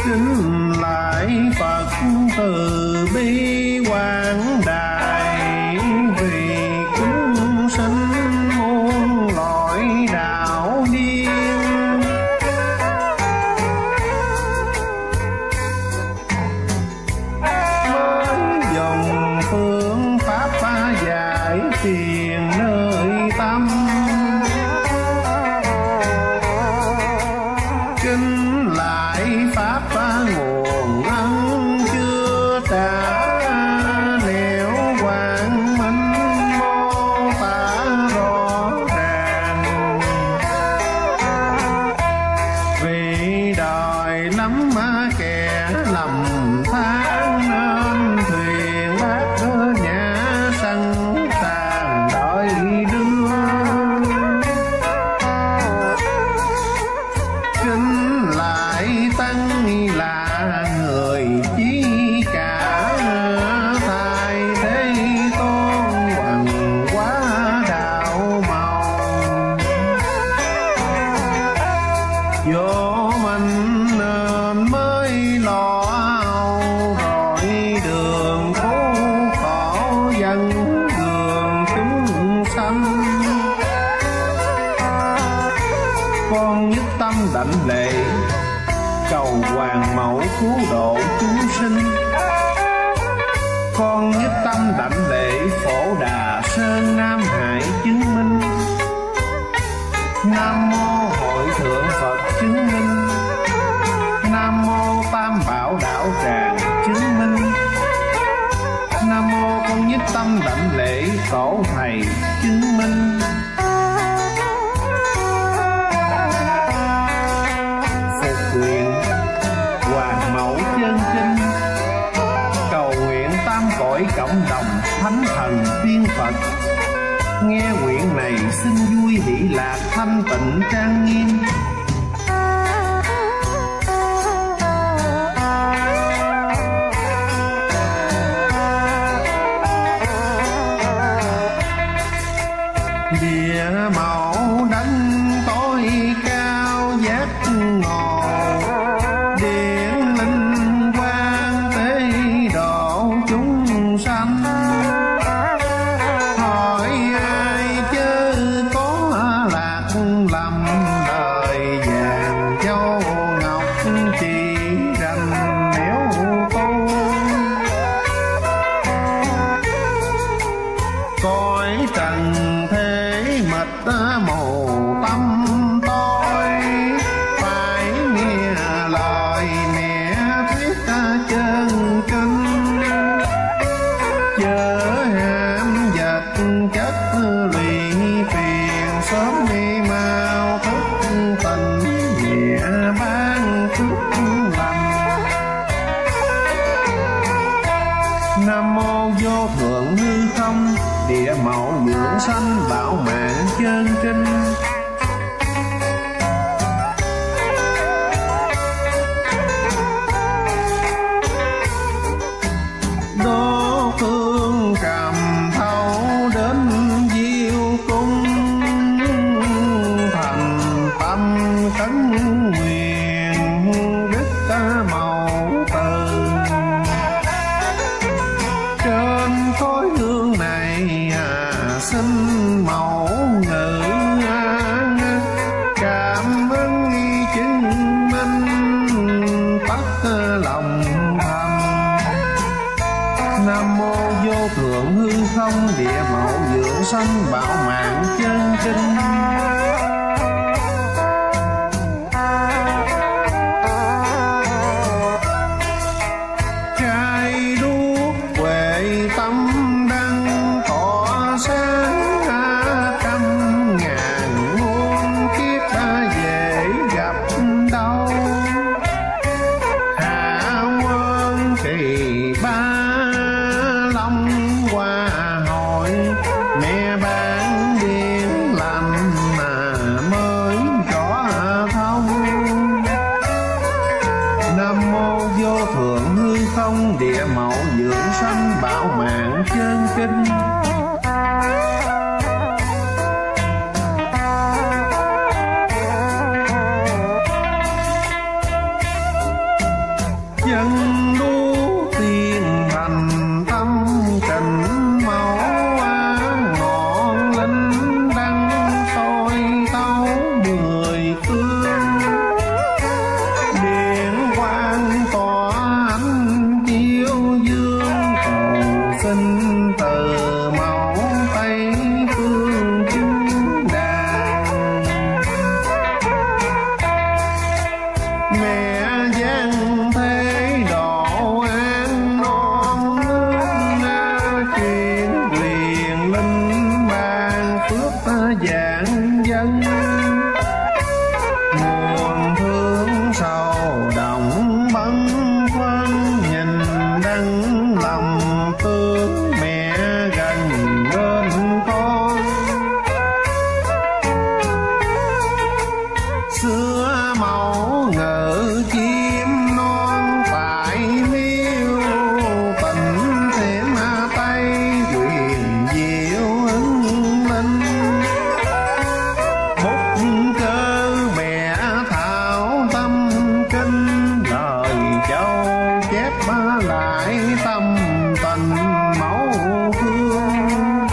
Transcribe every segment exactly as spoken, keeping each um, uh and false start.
kính lại Phật từ bi quảng đại, vì chúng sinh muôn loại đạo điên. Mới dùng phương pháp phá giải phiền nơi tâm, kính lại pháp nguồn ân chưa trả, nẻo quang minh mô tả rõ ràng. Vì đòi lắm kẻ lầm than, nên thuyền bác ở nhà sẵn sàng đợi đưa. Kính lại tăng là người chí cả, thay thế tôn bằng quá đạo màu. Vô mình nên mới lo âu, rồi đường phố khổ dân đường chúng sanh. Con nhất tâm đảnh lễ cầu hoàng mẫu cứu độ chúng sinh. Con nhất tâm đảnh lễ Phổ Đà Sơn Nam Hải chứng minh. Nam mô Hội Thượng Phật chứng minh. Nam mô Tam Bảo Đạo Tràng chứng minh. Nam mô con nhất tâm đảnh lễ Tổ Thầy chứng minh. Phục nguyện Hoàng Mẫu chân kinh, cầu nguyện tam cõi cộng đồng thánh thần tiên Phật. Nghe nguyện này xin vui hỷ lạc thanh tịnh trang nghiêm. Địa mẫu đấng tối cao giác ngộ, điện linh quang tế độ chúng sanh. Hỏi ai chớ có lạc lầm, đời vàng châu ngọc chỉ rành néo tu. Cõi trần thế mệt mù tâm tôi, phải nghe lời mẹ thuyết chân kinh. Chớ ham vật chất lụy phiền, sớm đi mau thức tình nhẹ ban phước lành. Nam mô vô thượng hư không địa mẫu dưỡng sanh bảo mạng chân kinh. Đô phương cầm thâu đến diêu cung, thành tâm khấn nguyện đức mẫu từ. Trên khối hương này xin mẫu ngự, cảm ơn chứng minh tất lòng thầm. Nam mô vô thượng hư không địa mẫu dưỡng sanh bảo mạng chân kinh. Trai đuốc huệ tâm đăng tỏ sáng, trăm ngàn muôn kiếp dễ gặp đâu. Hạ quân kỳ ba long qua hội, mẹ ban điên làm mà mới rõ thông. Nam mô vô thượng hư không địa mẫu dưỡng sanh bảo mạng chân kinh. dân đu tiền thành tâm trình mẫu ngọn linh đăng soi tấu mười phương điện quang tỏa ánh chiếu dương cầu xin từ mẫu tây phương chứng đàn mẹ giang thế độ an non nước truyền quyền linh ban phước giảng dân nguồn thương sầu động bấn khoăn nhìn đắng lòng thương mẹ gần bên con xưa mẫu ngự chim non tại miêu tình thêm tay quyền diệu ứng linh bút cơ bẻ thảo tâm kinh lời châu chép lại tâm tình mẫu phương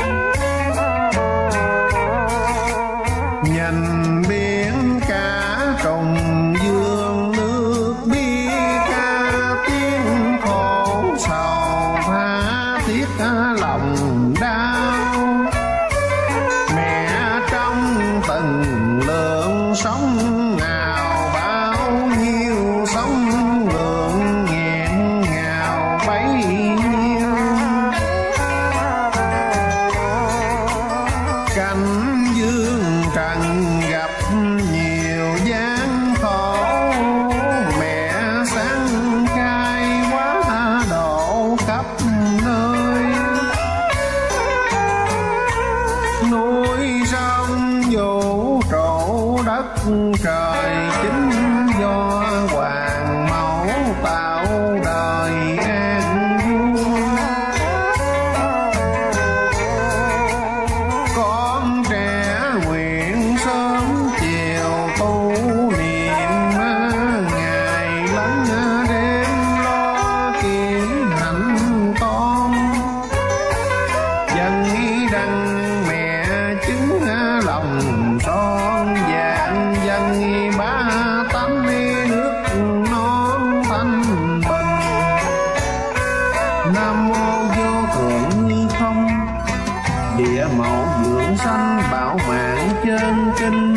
nhìn biển cả trùng dương nước bi ca tiếng khổ sầu tha thiết lòng đau mẹ trong từng lượng sống nào bao nhiêu sống lượng nghẹn ngào bấy nhiêu cảnh dương trần gặp nhiều gian khổ mẹ sáng khai quá độ khắp nơi núi sông vũ trụ đất trời chính do hoàng mẫu tạo đời an vui con trẻ nguyện sớm chiều tu niệm ngày lắng đêm lo kiếm hạnh con dân đăng mẹ chứng lòng son vàng dân ba tánh nước non thanh bình nam mô vô thượng như không địa mẫu dưỡng sanh bảo mạng chân kinh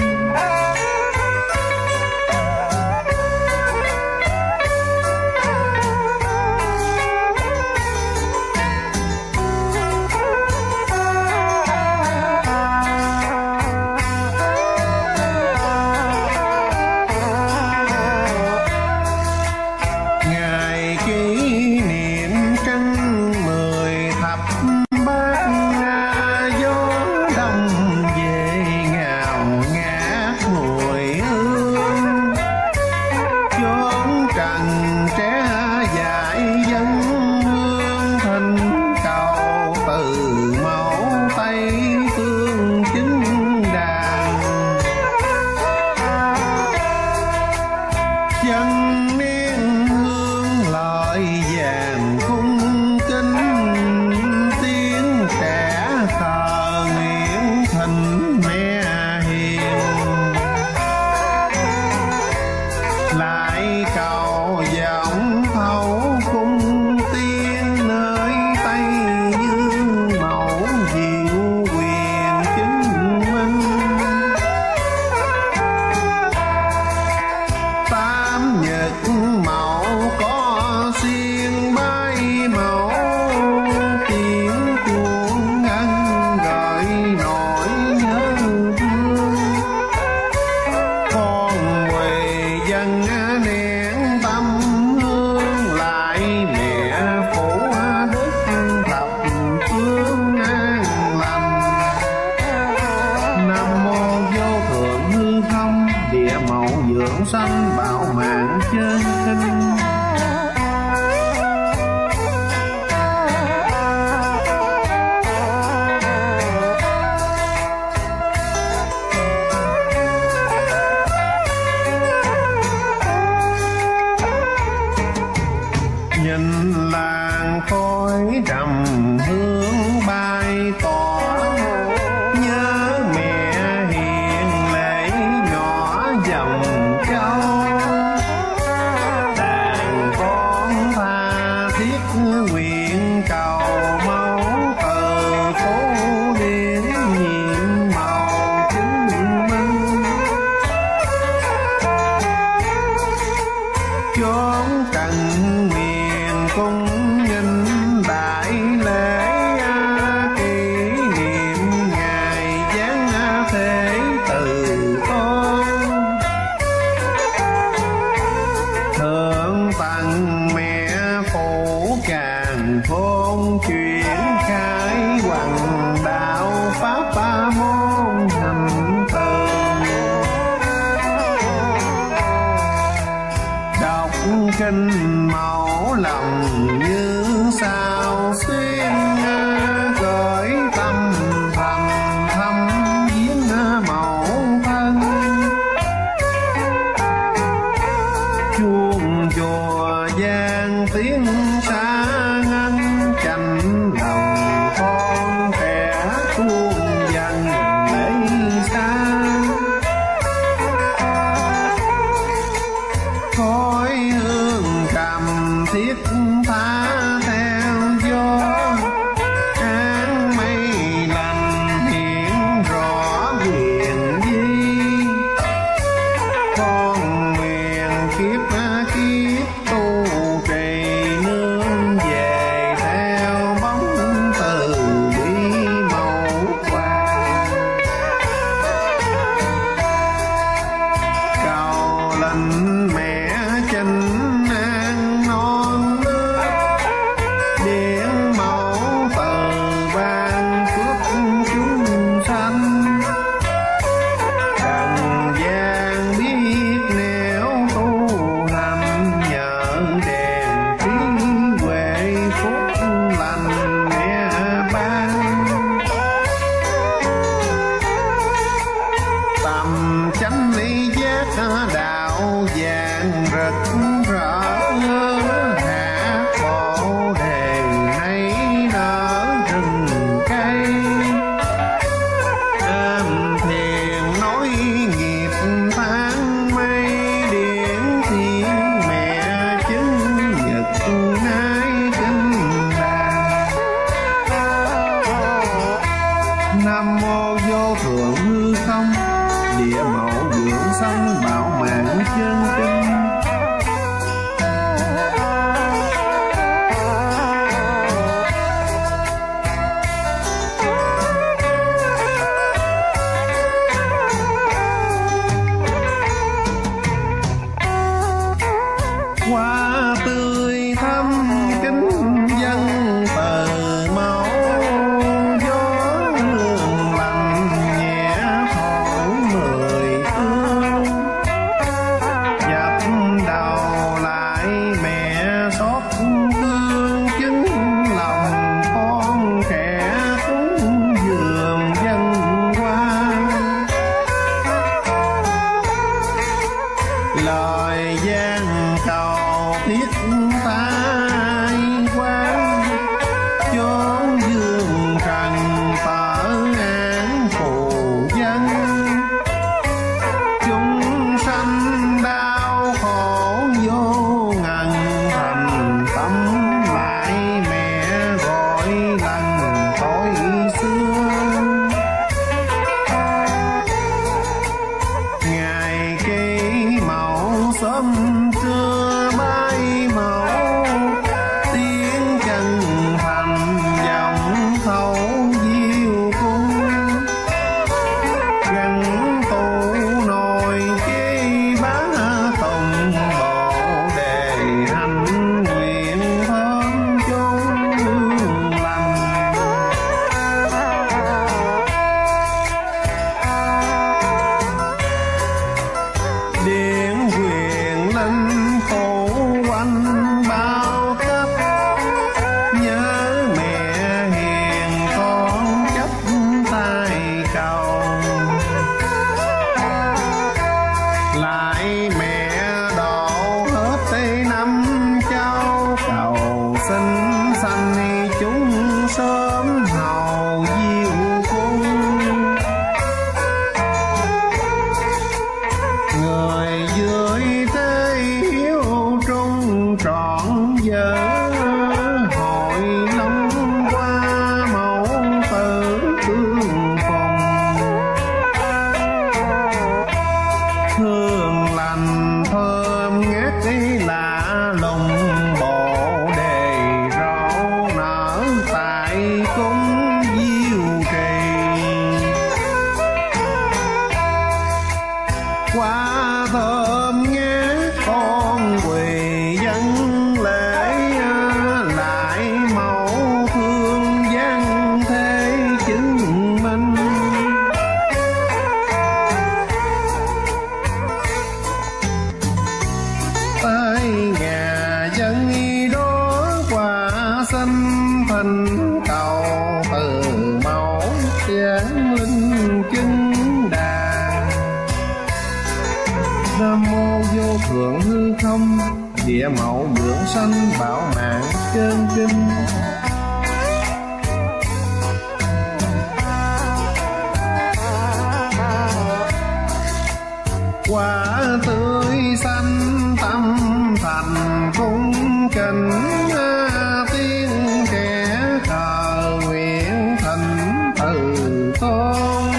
ngày kỷ niệm trăng mười thập bát gió đông về ngào ngát mùi hương chốn trần trẻ dại dân hương thỉnh cầu từ mẫu tây phương chứng đàn dân niên hương lời vàng cung kính tiếng trẻ thờ nguyện thỉnh mẹ hiền lại cầu giọng thấu cung tiên nơi tây dương mẫu diệu quyền chứng minh tam nhật mẫu có xiên bay mẫu tiếng chuông ngân gợi nỗi nhớ thương con quỳ dân nén tâm hương nhìn làng khói trầm hương bay tỏa, nhớ mẹ hiền lễ nhỏ dòng châu, đàn con tha thiết nguyện cầu mẫu cờ phố điển nhiệm màu chứng minh, chốn cần miền cung nghinh đại lễ kỷ niệm ngày giáng thế từ con, thượng tặng mẹ phủ càn khôn chuyển khai hoàng đạo pháp ba môn hành tường, đọc kinh mẫu lòng như sao xuyên, gửi tâm thầm thăm viếng mẫu thân, chuông chùa vang tiếng xa ngân, chành lòng con trẻ tuôn dần lấy xa, khói hương trầm thiết tha theo gió, áng mây lành hiện rõ quyền di, con nguyện kiếp kiếp tu trì nương về theo bóng từ bi màu quang, cầu lệnh mẹ chinh an non nước, điển mẫu từ ban phước chúng sanh, trần gian biết nẻo tu hành nhờ đèn trí huệ phúc lành mẹ ban, tầm chánh lý giác đạo vàng rực rỡ, hạ bồ đề hay nở rừng cây, êm thiền nói nghiệp tháng mây, điển thiên mẹ chứng nhật nái kinh đàn, nam mô vô thượng hư không, địa mẫu dưỡng sanh bảo mạng chân tinh, hoa tươi thắm kính dân từ mẫu, gió hương lành nhẹ thổi mười phương, dập đầu lại mẹ xót thương, chứng lòng con trẻ cúng dường dân hoa, lời gian cầu thiết tai quan, chốn dương trần tở án phù dân, chúng sanh đau khổ vô ngần, thành tâm lại mẹ gọi lần tối xưa, ngày kỷ mẫu sớm trưa bay mẫu, vợ hội long qua mẫu tử tương phùng, hương lành thơm ngát ấy lạ lùng, bộ đề rau nở tại cung diêu trì. Hoa thơm ngát con quỳ dân lễ, lại mẫu thương gian thế chứng minh. Tại nhà dân đó quả xanh thành cầu, từ mẫu giáng linh chứng đàn. Nam mô vô thượng hư không, địa mẫu dưỡng sanh bảo mạng chân kinh. Quả tươi xanh tâm thành cung kính, tiên kẻ thờ nguyện thành từ tôn.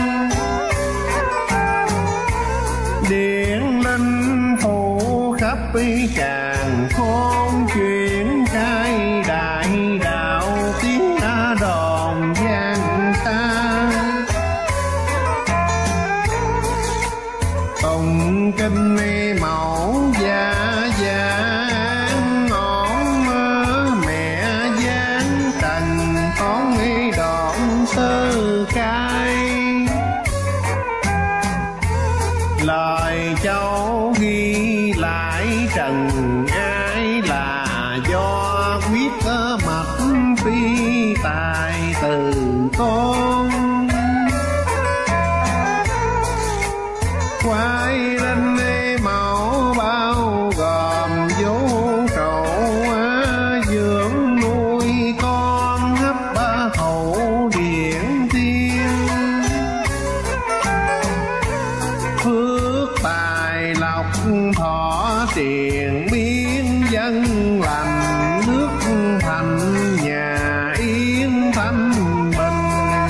Điện linh phụ khắp tràng khôn, chuyển khai đại đạo tiếng đồn vang xa. Tụng kinh mẫu gia giang ngọn, mẹ giáng trần con đoạn sơ khai. Lời cháu ghi lại trần ai là do quyết mạch phi tài từ con. Quái linh mẫu bao gồm vũ trụ, dưỡng nuôi con hấp hậu điện thiên. Phước tài lộc thọ tiền biến dân lành, nước thành nhà yên thanh bình.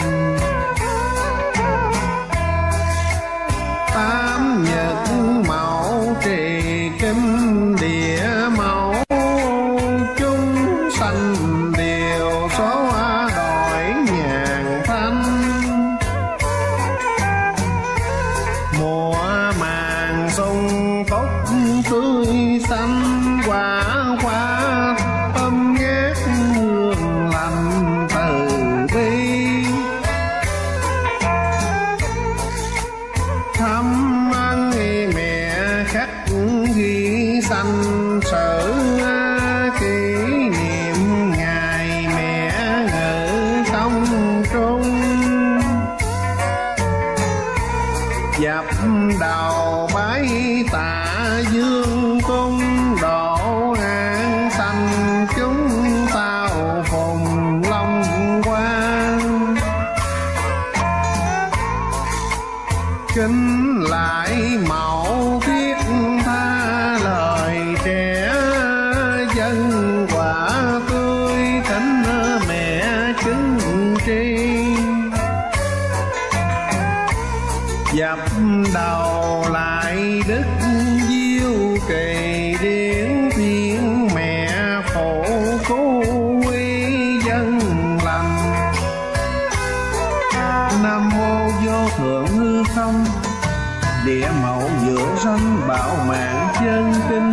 Tám nhật mẫu trì kinh địa mẫu, chúng sanh đều số đổi nhàn thanh. Mùa màng sung túc tươi xanh, quả hoa thơm ngát hương lành từ bi. Thăm ân mẹ khắc ghi sanh sử, kỷ niệm ngày mẹ ngự công trung. Dập đầu bái tạ dương cung, độ an sanh chúng tao phùng long quang. Kính lại mẫu thiết tha lời trẻ, dân quả tươi thánh mẹ chứng tri. Dập đầu lại đức diêu kỳ, điển thiên mẹ phổ cứu quy dân lành. Nam mô vô thượng hư không, địa mẫu dưỡng sanh bảo mạng chân kinh.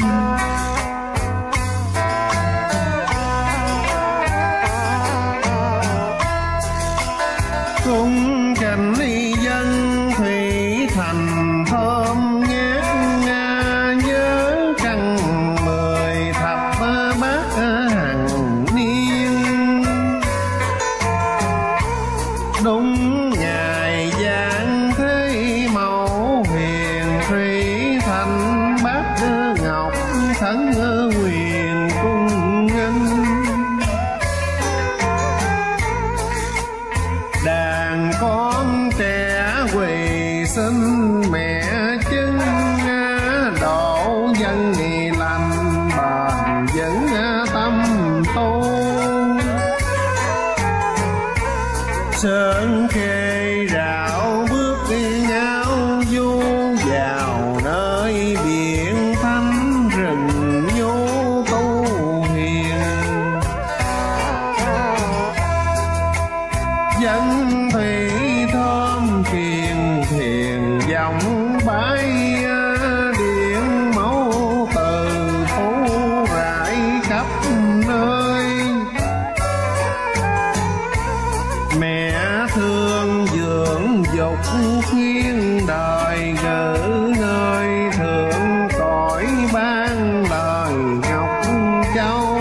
Cung cảnh dân thủy thành thơm khắp nơi. Mẹ thương dưỡng dục khuyên đời gỡ nơi thượng cõi ban lời ngọc châu.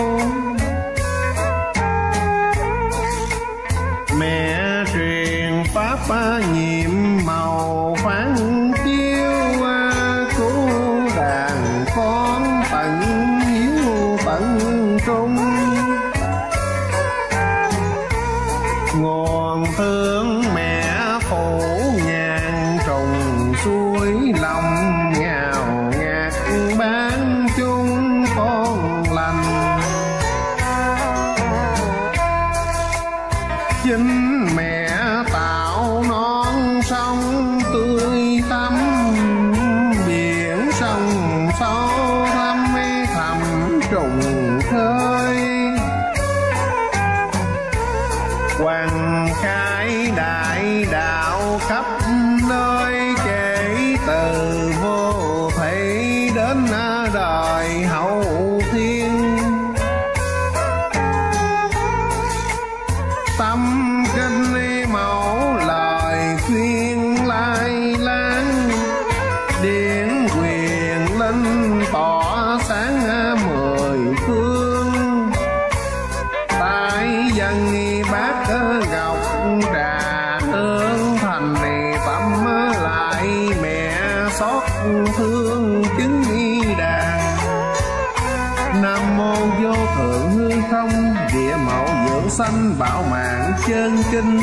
Mẹ truyền pháp nhiệm màu phán chiếu, cứu đàn con tận hiếu tận trung. Nguồn thương mẹ phủ nhàn trùng suối lòng ngào ngạt ban chung con lành. Chính mẹ tạo non sông tươi tắm, biển sông sâu thăm thẳm trùng khơi. Hoàng khai đại đạo khắp nơi, kể từ vô thủy đến đời hậu thiên. Tâm kinh mẫu lời khuyên lai láng, điển quyền linh tỏ sáng mười phương. Tại dân bác ngọc trà hương thành tâm lại mẹ xót thương chứng đàn. Nam mô vô thượng hư không địa mẫu dưỡng sanh bảo mạng chân kinh.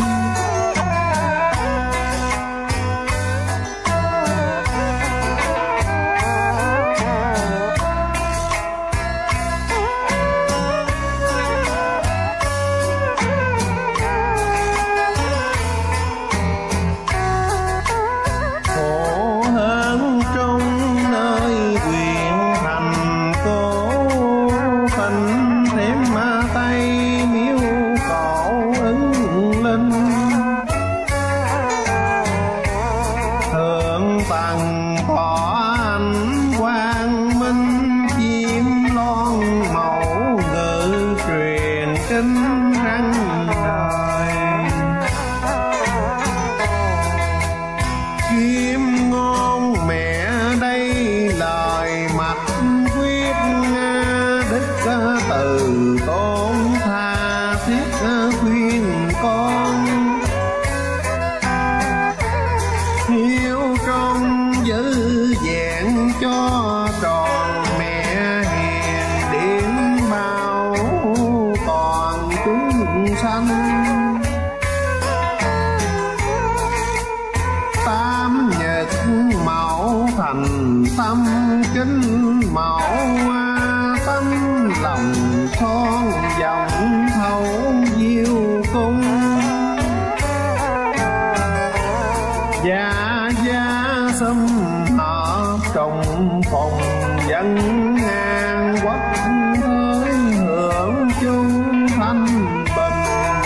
Từ tôn tha thiết khuyên con, hiếu trong giữ vẹn cho tròn. Mẹ hiền điển bao toàn chúng sanh, tam nhật mẫu thành tâm kính mẫu. Tâm lòng son dòng thấu diêu cung, gia gia xâm họ trồng phòng dân ngang quốc thới hưởng chung thanh bình.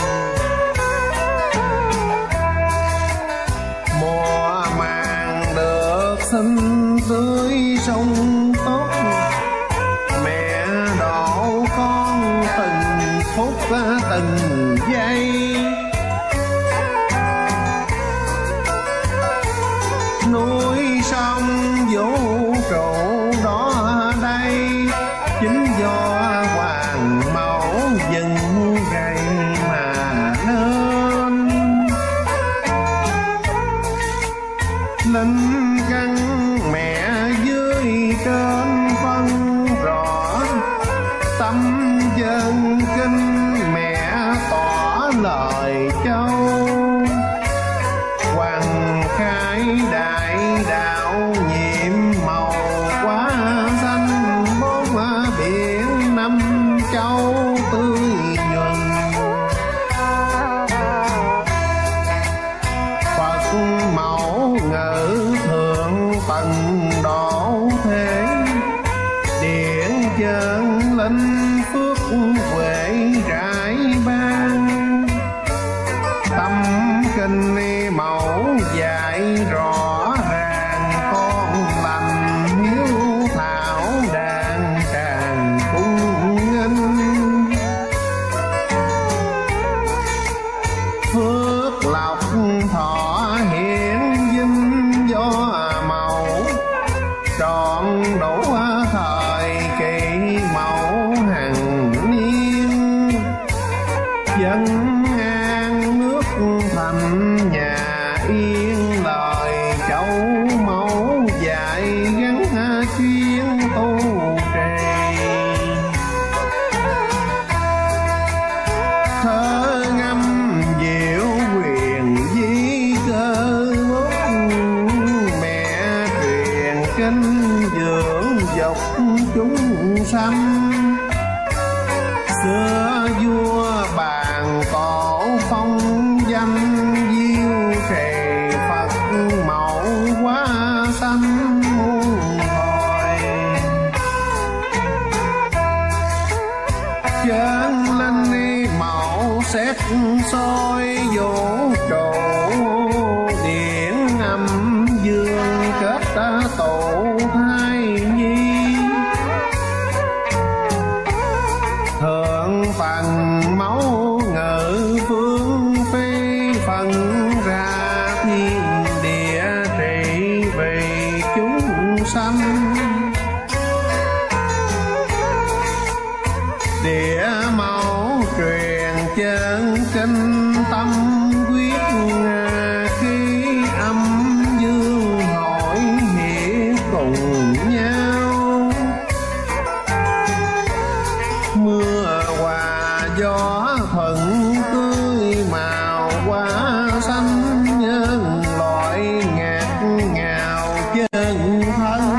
Mùa màng được sinh tươi sông tốt, mẹ đổ con từng phút từng giây. Núi sông vũ trụ đó đây, chính do hoàng mẫu dừng gầy mà nên. Linh căn mẹ dưới trên phân rõ, tâm dân kinh mẹ tỏ lời châu. Hoàng khai đại đạo nhiệm màu quá xanh, bốn biển năm châu tươi nhuần. Phật mẫu ngự thượng tầng độ thế, điển chân linh phước huệ rải ban. Tâm kinh mẫu dạy rõ ràng, con lành hiếu thảo đàn tràng cung nghênh. Dân an nước thành nhà yên, lời châu mẫu dạy gắn chuyên tu trì. Thơ ngâm diệu quyền di cơ bút, mẹ truyền kinh dưỡng dục chúng sanh. Xưa vua bàn cổ phong danh, diêu trì Phật mẫu quá sanh muôn hồi. Chân linh mẫu xét soi vũ trụ, điển âm dương kết tổ thai nhi. Thượng phần máu ngự phương phi, phần ra thiên địa trị vì chúng sanh. Địa mẫu truyền chân kinh tâm quyết, khi âm dương hội hiệp cùng nhau. Mưa hòa gió thuận tươi màu hoa xanh, nhân loại ngạt ngào chân thân.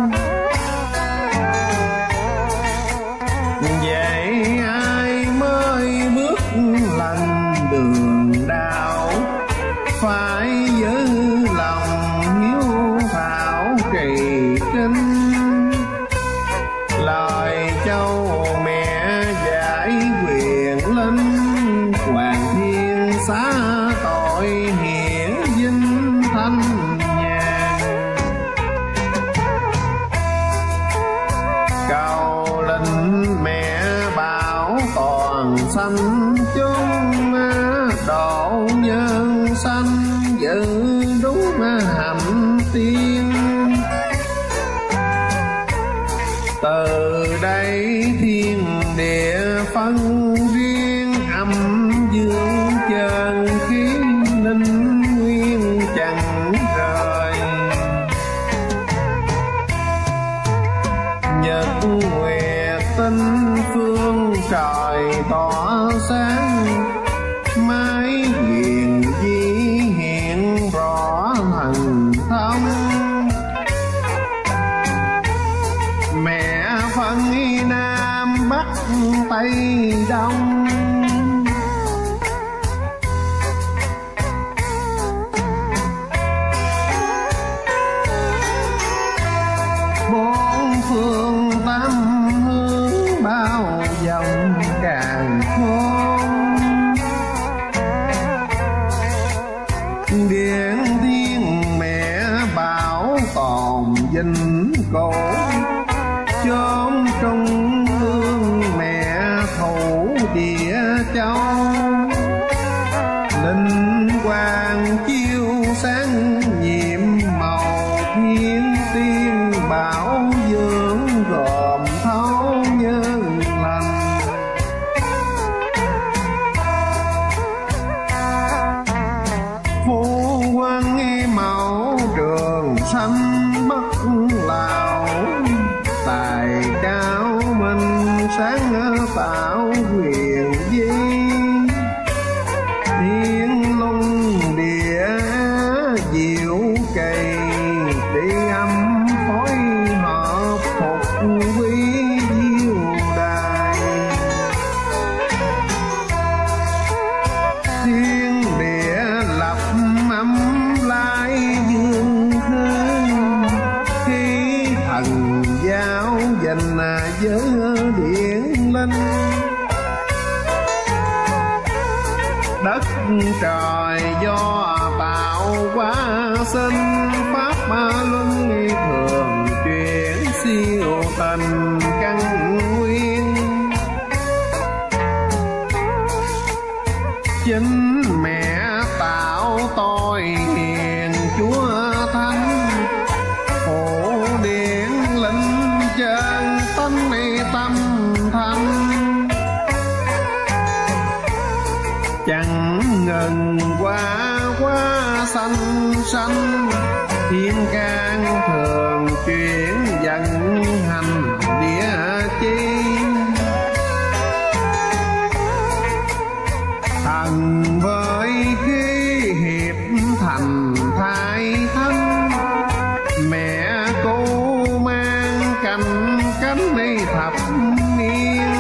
Vậy ai mới bước lần đường đạo, phải giữ lòng hiếu thảo trì kinh. Lời châu mẹ giải quyền linh, hoàng thiên xá tội hiển vinh thanh nhàn. Cầu linh mẹ bảo toàn sanh chúng, độ nhân sanh giữ đúng hạnh tiên. Từ đây thiên địa phân riêng, âm dương chân khí linh nguyên chẳng rời. Nhật nguyệt tinh phương trời tỏ sáng, mái hiền di hiện rõ thần thông. Mẹ phân nam bắc tây đông, bốn phương tám hướng bao vòng càn khôn. Điện thiên mẹ bảo toàn vinh cổ, chốn trung ương mẹ thủ địa châu. Linh quang chiếu sáng nhiệm màu, thiên tiên bảo dưỡng gồm thấu nhân lành. Phu quân mẫu trường sanh bất lão, tài cao minh sáng tạo quyền di. Thiên lung địa diệu kỳ, đi âm phối hợp phục quý diệu đài. Thiên địa lập âm lai dương khơi, khi thần giáo dành giới điển linh. Đất trời do tạo hóa sinh, pháp ma luân thường chuyển siêu thành căn nguyên. Chính mẹ tạo tôi hiền chúa thánh, phổ điển linh chân tánh tâm thanh. chẳng ngần qua quá xanh xanh, thiên can thường chuyển dần hành địa chi. Thần với khí hiệp thành thái thân, mẹ cô mang cành cánh đi thập niên.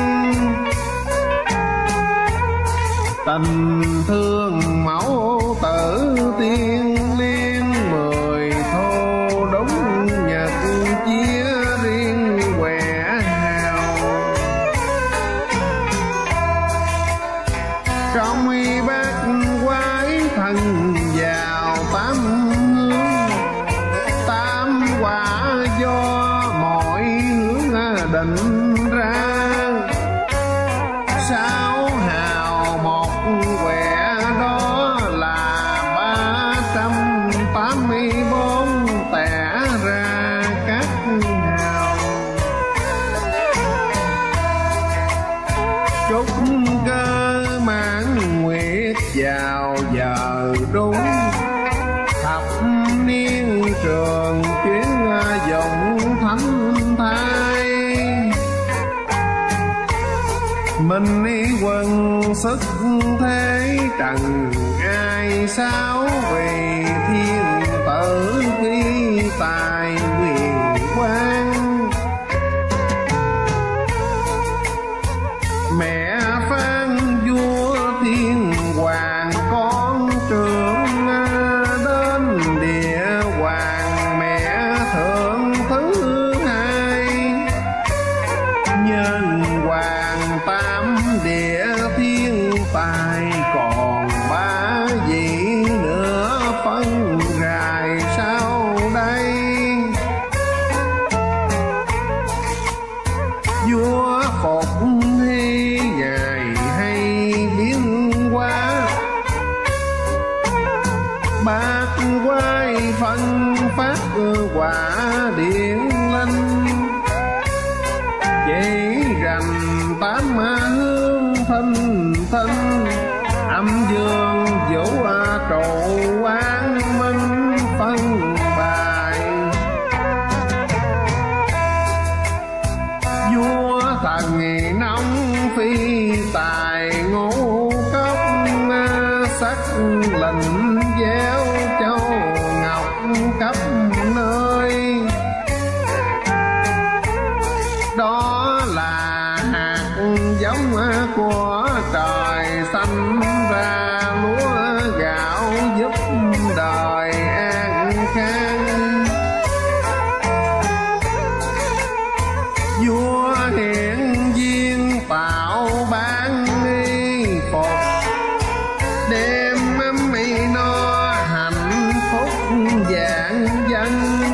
Tình thương mẫu tử tiên liên, mười thô đúng nhật chia riêng quẻ hào. Trong y bát quái thần vào tám hướng, tám quả do mọi hướng định ra. Sáu hào một quẻ đó là ba trăm tám mươi bốn tẻ ra các hào. Trúc cơ mãn nguyệt vào giờ đúng, thập niên trường chuyến dòng thánh thai. Mình y quần sức thế trần ai sao, vì thiên tử khí tài quyền quang. Mẹ phán vua thiên hoàng con trưởng, đến địa hoàng mẹ thượng thứ hai. Nhân hoàng tam địa thiên tài, còn ba vị nữa phân rài sau đây. Vua Phục Hy ngài hay biến hóa, bát quái phân phát quả điện linh. Chỉ rành tám hương thinh thinh, âm dương vũ trụ quán minh phân bài. Vua thần nông phi tài ngũ cốc, sắc lệnh gieo châu ngọc khắp nơi. Đó là hạt giống của trời xanh ra, lúa gạo giúp đời an khang. Vua hiện viên tạo bán y phục, đêm ấm y no hạnh phúc vạn dân.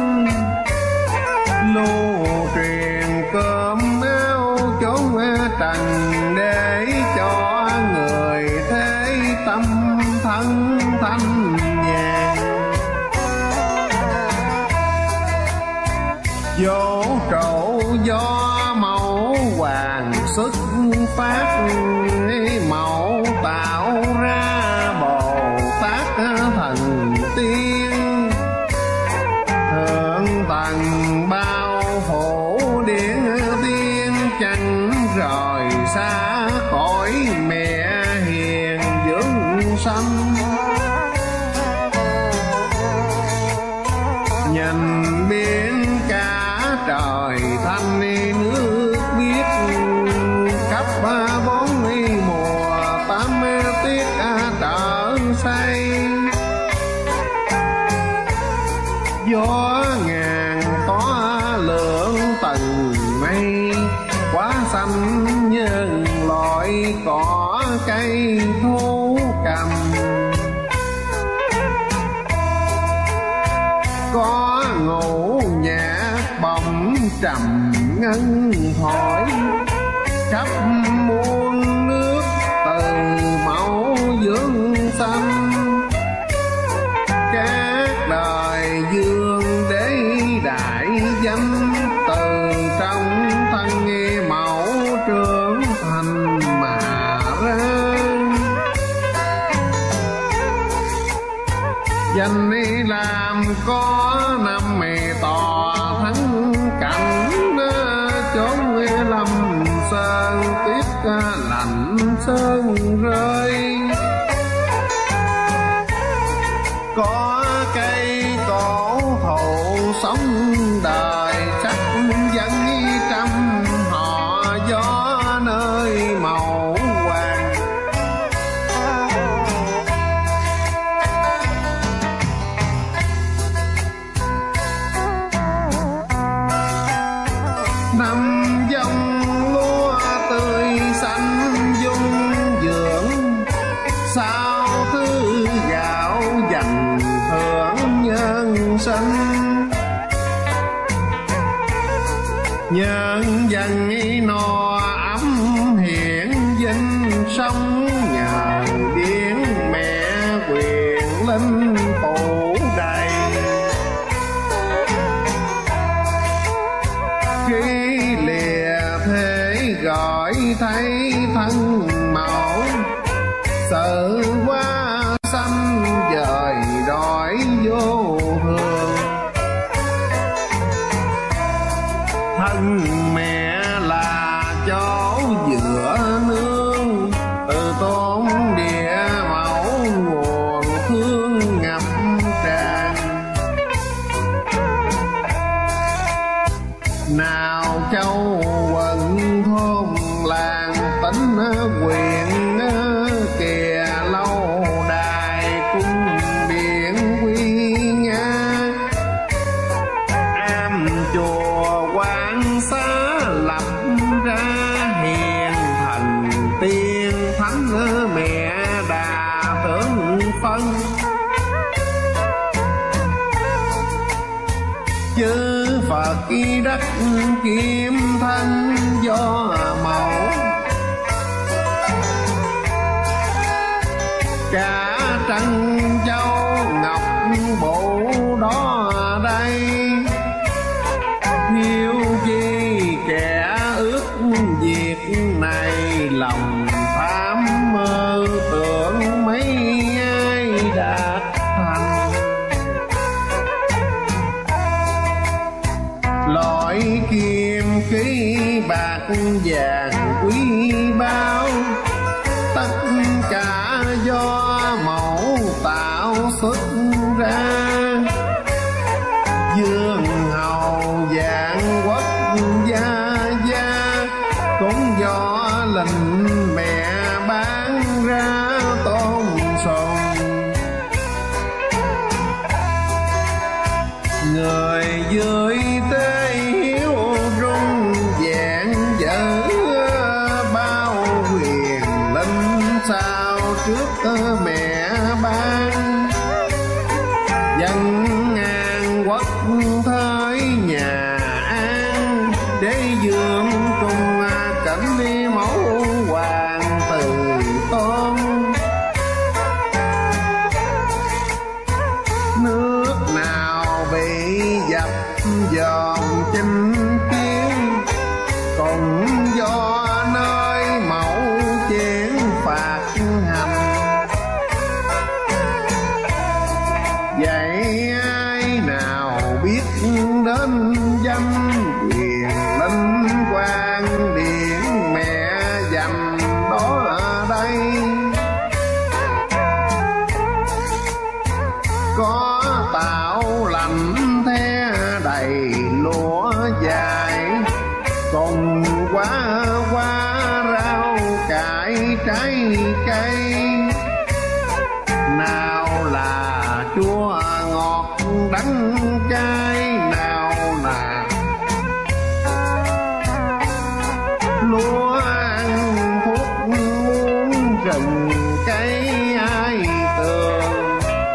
Lưu truyền cơm áo chốn trần, để cho người thế tâm thân thanh nhàn. Vô trụ do mẫu hoàng xuất phát, mẫu tạo ra Bồ Tát thần tiên. Thượng tầng bao phủ điện tiên, chẳng rời xa khỏi mẹ hiền dưỡng sanh. Nhìn biển cả trời thanh nước biếc, khắp bốn mùa tám tiết trở say. Gió ngàn có lượng tầng mây, quá xanh nhân loại cỏ cây thú cầm. Có ngủ nhạc bồng trầm ngân thổi, khắp muôn nước từ mẫu dưỡng xanh. Các đời dương đế đại danh, từ trong thân nghe mẫu trưởng thành mà ra. danh làm có năm mì tò thắng cảnh chốn lâm sơn tuyết lạnh sơn rơi. Có cây cổ thụ sống đời sắc dân trăm họ gió nơi màu hoàng. Năm dòng lúa tươi xanh dung dưỡng, sao thứ gạo dành thưởng nhân sinh. Nhân dân no ấm hiển vinh sống, nhờ điển mẹ quyền linh phủ đầy. Khi lìa thế gọi thấy thân mẫu, sự quá xanh dời đổi vô thường. Thân mẹ là chỗ dựa nương, từ tôn địa mẫu nguồn thương ngập tràn. Nào châu quận thôn làng tỉnh huyện kìa lâu đài cung điện quy nga. Am chùa quan xá lập ra, hiền thần tiên thánh mẹ đà tưởng phân. Chư Phật đất kim thân do mẫu, cả trân châu ngọc bộ đó đây. Hiếu chi kẻ ước việc này, lòng tham mơ tưởng mấy ai đạt thành. Loại kim khí bạc vàng quý báu, tất cả do mẫu tạo xuất ra. Dương hầu vạn quốc gia gia, cũng do lệnh mẹ bán ra tôn sùng. Người dưới tế hiếu rung vẹn dở, bao quyền linh sao trước mẹ ban. Dân an quốc thới nhà an, để dương cùng cảnh đi mẫu hoàng từ tôn. Nước nào bị dập dòm chinh chiến, cùng do nơi mẫu chiến phạt hành. Vậy ai nào biết đến danh quyền linh quan điện mẹ dành đó ở đây. Có tạo lành the đầy lúa dài, cùng quá quá rau cải trái cây. Nào là chua ngọt đắng cay, nào là lúa ăn thuốc muôn rừng cây ai tường.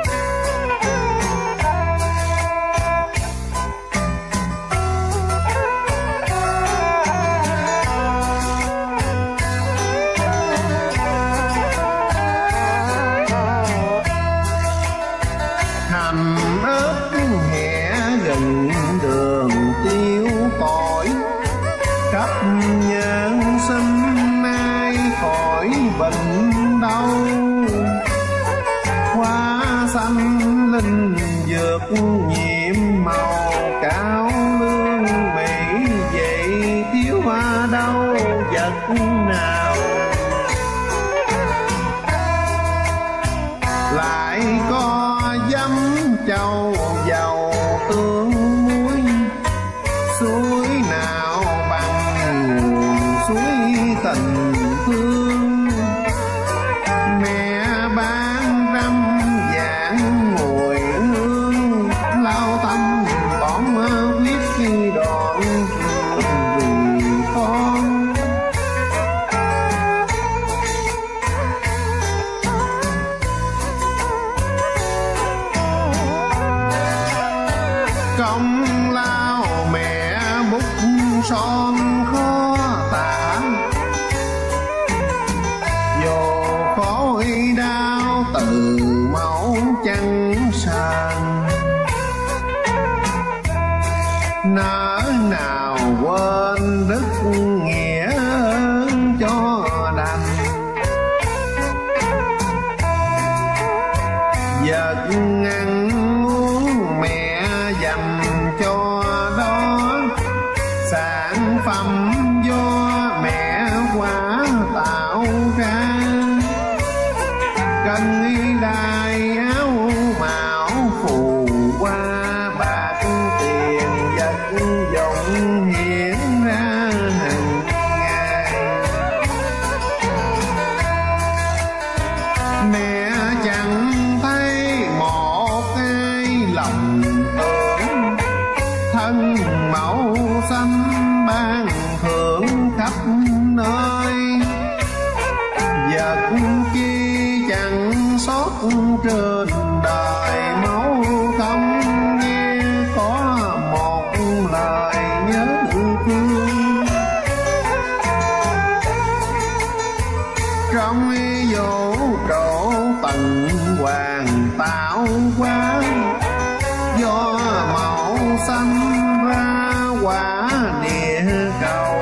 Hành ớt hẹ gần đường tiêu cõi, khắp nhân sinh ai khỏi bệnh đau. Hoa xanh linh dược nhiệm màu cao lương mỹ, vậy thiếu hoa đâu vật nào. Lại có dăm châu dầu tương muối, suối nào bằng nguồn suối tình thương. Mẹ bán trăm vạn mùi hương, lao tâm bón quyết khi đoạn vì con. Công lao mẹ bút son khó tả, dù khổ đau từ máu chẳng sàn. Nỡ nào quên đức nghĩa ơn cho đành, vật ăn uống mẹ dành cho đó. Sản phẩm do mẹ quả tạo ra, cần đai áo mão phù qua bạc tiền vật dụng hiện ra hàng ngày. Mẹ chẳng thấy một ai lòng tưởng, thân mẫu xanh ban thưởng khắp nơi. Vật chi chẳng sót trên đời, máu không nghe có một lời nhớ thương. Trong vũ trụ tần hoàng tạo hóa, do màu xanh ra quả địa cầu.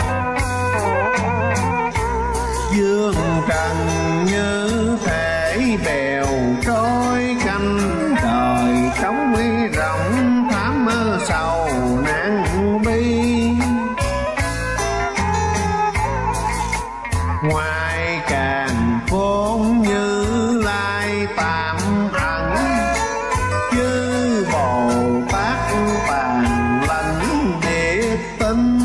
Dương trần như thể bèo trôi canh đời, trống rộng thảm sầu nan bi. Ngoài càng vốn như lai tạm ẩn, chư Bồ Tát bàn lãnh địa tinh.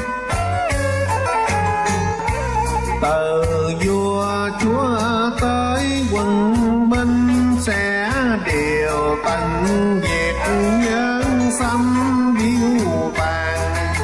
Từ vua chúa tới quân binh, sẽ điều tận diệt nhân xâm điêu tàn.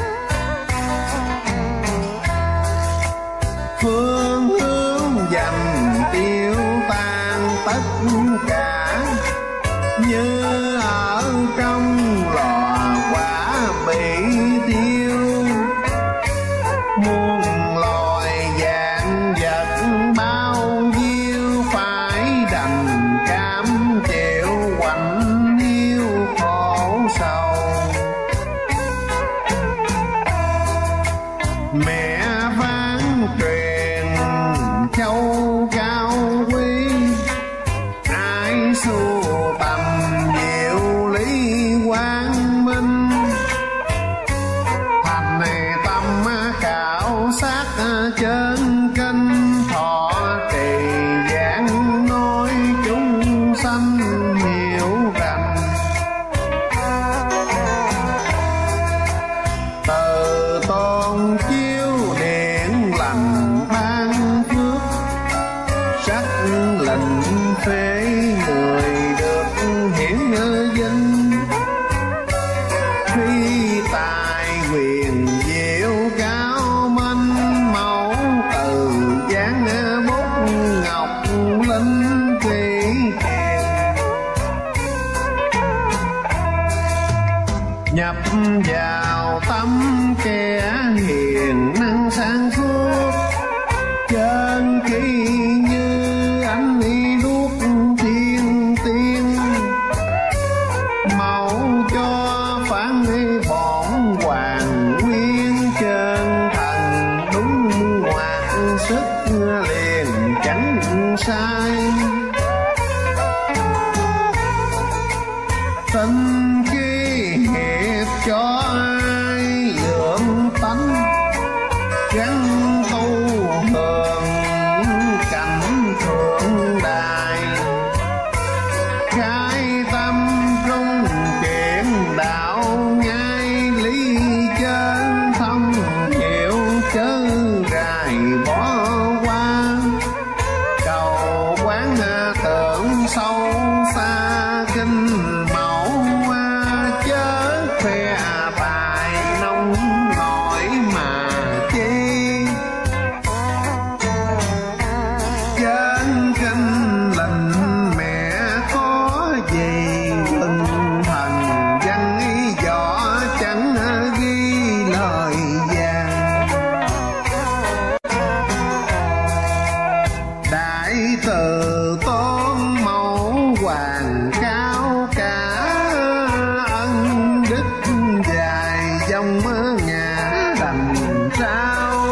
Phương hướng dành tiêu tan tất cả, như ở trong lò quả bị thiêu. Muôn loài vạn vật bao nhiêu, phải đành cam chịu quạnh hiu khổ sầu. Mẹ vang truyền châu cao quý, ai sưu tầm diệu lý quang minh. Thành này tâm khảo sát chân kinh, thọ trì giảng nói chúng sanh hiểu rành. Từ tôn chiếu điện lành ban phước, sắc lệnh phế người được hiển vinh. Khi tài quyền diệu cao minh, mẫu từ dáng bút ngọc linh thủy kiền. Nhập vào tâm kẻ hiền năng sáng suốt, chân khí như ánh ly đuốc thiên tiên. Mẫu cho phán bổn hoàng nguyên, chân thần đúng ngoạt sức liền chẳng sai. đại từ tôn mẫu hoàng cao cả, ân đức dài dòng ngã đành trao.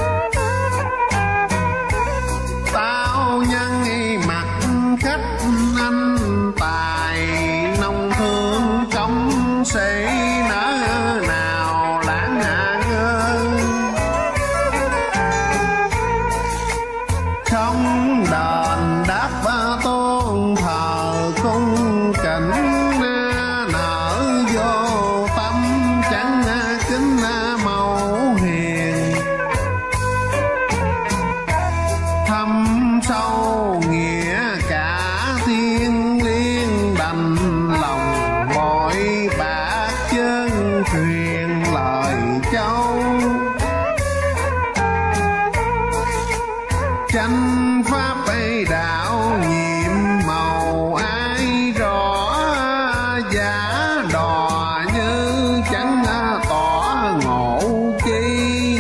Tao nhân mặt khách anh tài, nông thương công sĩ nỡ nào lãng ngạn ơn. Không đền đáp tôn thờ cung kính, nở vô tâm chẳng kính mẫu hiền. Thâm sâu nghĩa cả thiên liêng, đành lòng mọi bạc chân truyền lời châu. Chánh pháp ấy đạo nhiệm màu ai rõ, giả đò như chẳng tỏ ngộ chi.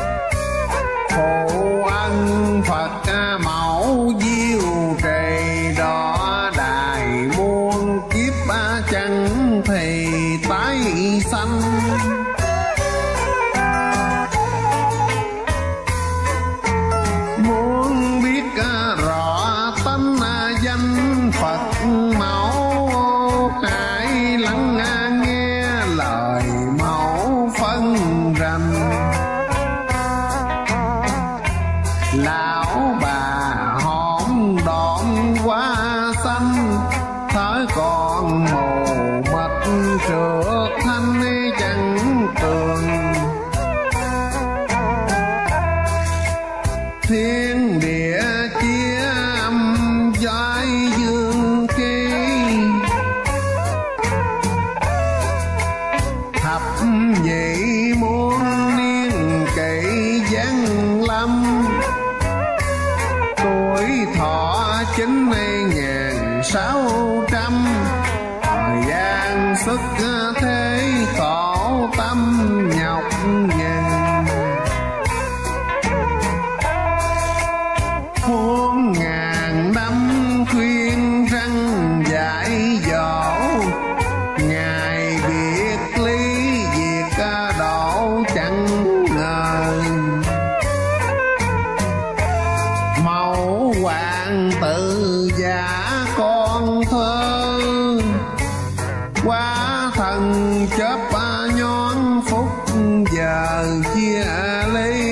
Phụ ân Phật mẫu diêu trì, đó đài muôn kiếp chẳng thì tái sanh. Muốn biết rõ tánh danh Phật mẫu, hãy lắng nghe lời mẫu phân rành. Lão bà hổn độn quá xanh, thở còn mù mịt trượt thanh chẳng tường. Thiên địa chia âm giới dương kỳ, thập nhị muôn niên kỷ giáng lâm. Tuổi thọ chín ngàn sáu trăm, thời gian xuất thế khổ tâm nhọc nhằn. Muôn ngàn năm khuyên răng dạy dỗ, ngài biệt ly việc độ chẳng ngờ. Mẫu hoàng tự giả con thơ, quá thần chớp nhón phút giờ chia ly.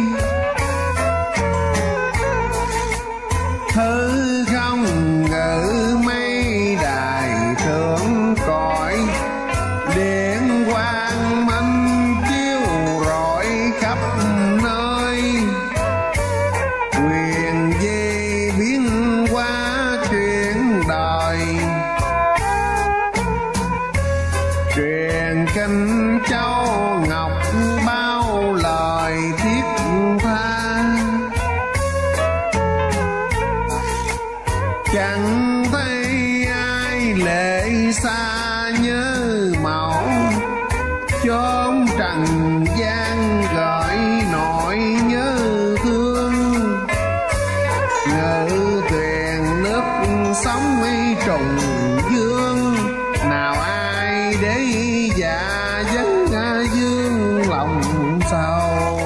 Thứ không ngự mây đài thượng cõi, điện quang minh chiếu rọi khắp nơi. Quyền di biến hóa chuyển đời, truyền kinh châu ngọc bao lời thiết tha. Chẳng thấy ai lệ xa như mẫu, chốn trần gian gợi nỗi nhớ thương. Ngự thuyền nước sóng mây trùng dương, nào ai để dạ vấn dương lòng sầu.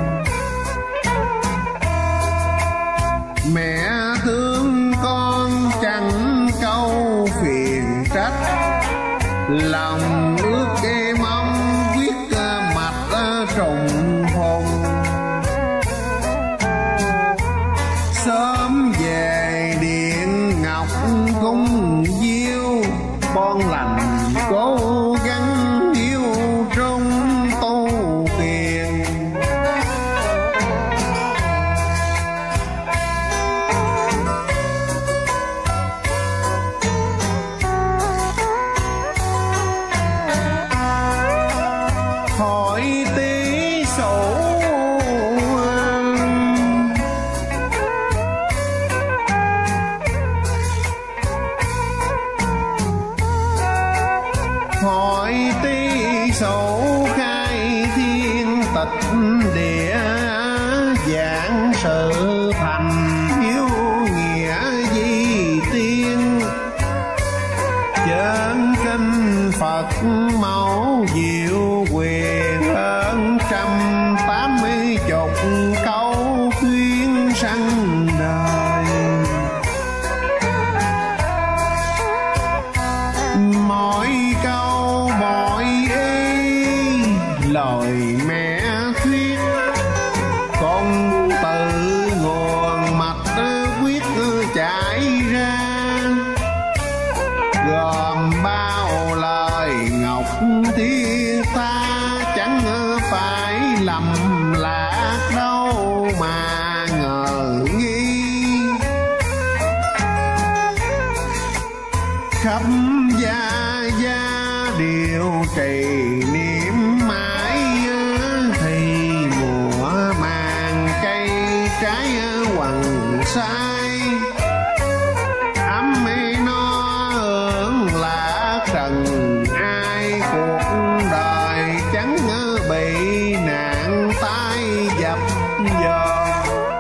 Mẹ thương con chẳng câu phiền trách, lòng ước kê mong quyết mặt trùng phùng. Sớm về điện ngọc cung diêu, bon lành cố gắng hiếu trung tu tiền. Hỏi tí sổ hỏi tí sổ khai thiên tịch địa, giảng sự thành hiếu mẫu diệu quyền hơn trăm tám mươi chục câu khuyên sanh đời. Mỗi câu mỗi ý lời mẹ thuyết, con từ nguồn mạch quyết chảy ra, gồm bao lời ngọc thiết tha, chẳng phải lầm lạc đâu mà ngờ nghi. Khắp gia gia điều trì niệm mãi, thì mùa màng cây trái quằn sai, ấm mê nó hưởng lạc trần ai. Cuộc đời chẳng bị nạn tai dập dò,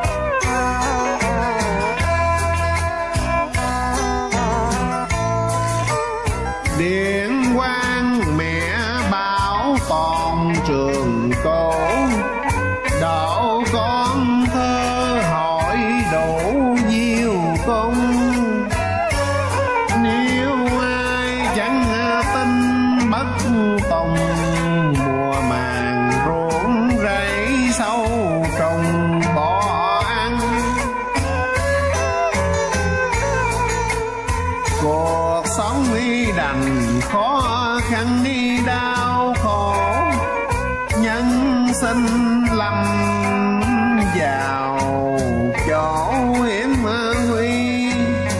điện quan mẹ bảo toàn trường cổ, độ con thơ hỏi đủ diêu cung. Nếu ai chẳng tin bất tùng, mùa màng ruộng rẫy sâu trùng bỏ ăn. Cuộc sống đi đành khó khăn đi đau khổ, nhân sinh lầm vào chỗ hiểm nguy.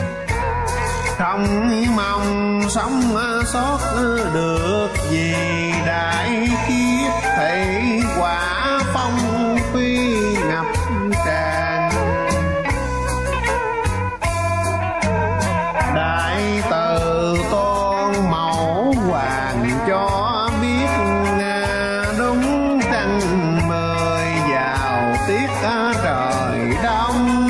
Không mong sống sót được gì đại kiếp, thị quả phong phi ngập tràn. Đại từ tôn mẫu hoàng cho biết, đúng trăng mời vào tiết trời đông.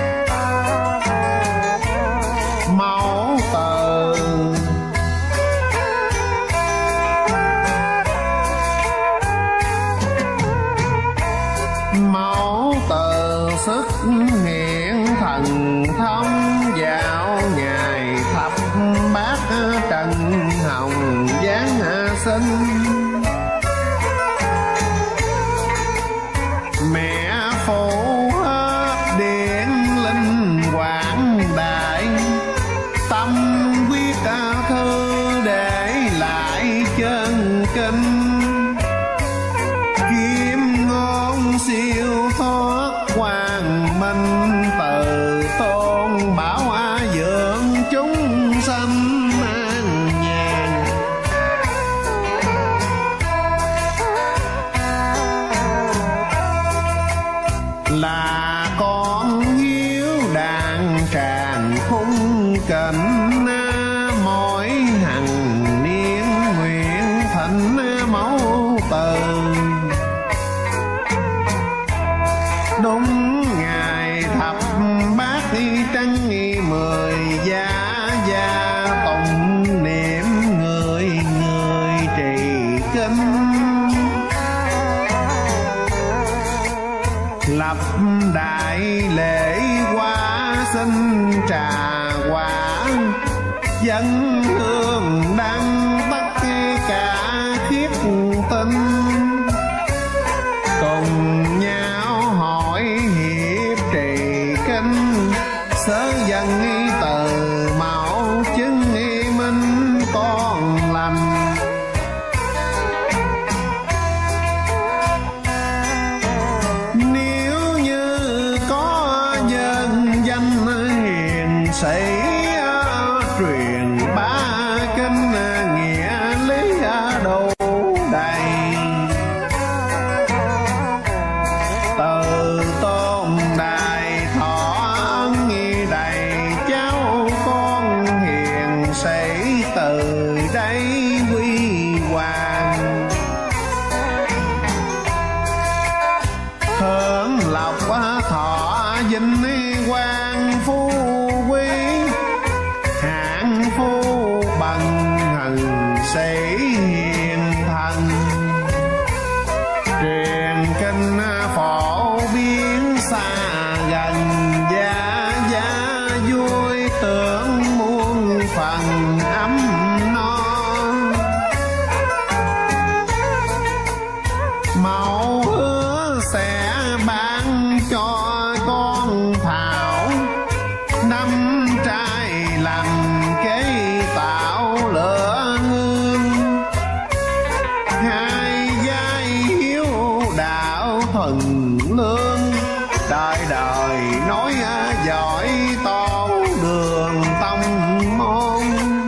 Mẫu từ mẫu từ sức hiện thần thông, vào ngày thập bát trần hồng giáng sinh. Mẹ phụ hết điện linh quảng đại, tâm quyết thư để lại chân kinh. Kiếm ngôn siêu thoát quang minh, từ tôn bảo dưỡng chúng sanh an nhàn. Là con hiếu đàn tràng khung cảnh, mỗi hằng niên nguyện thành mẫu từ. Đúng ngày thập bát trăng mười gia gia, tụng niệm người người trì kinh. Lập đại lễ hóa sinh trà quả, dân hương đăng tất cả khiết tinh. Cùng nhau hỏi hiệp trì kinh, sớ dân từ mẫu chứng minh con lành. Nếu như có nhân danh hiền sĩ, truyền ba kinh nghĩa lý đủ đầy. Từ tôn đại thọ nghi đầy, cháu con hiền sĩ từ đây quy hoàng. Hưởng lộc thọ vinh quang phú quý, hạng phu bằng hằng sĩ nói giỏi tôn đường tông môn.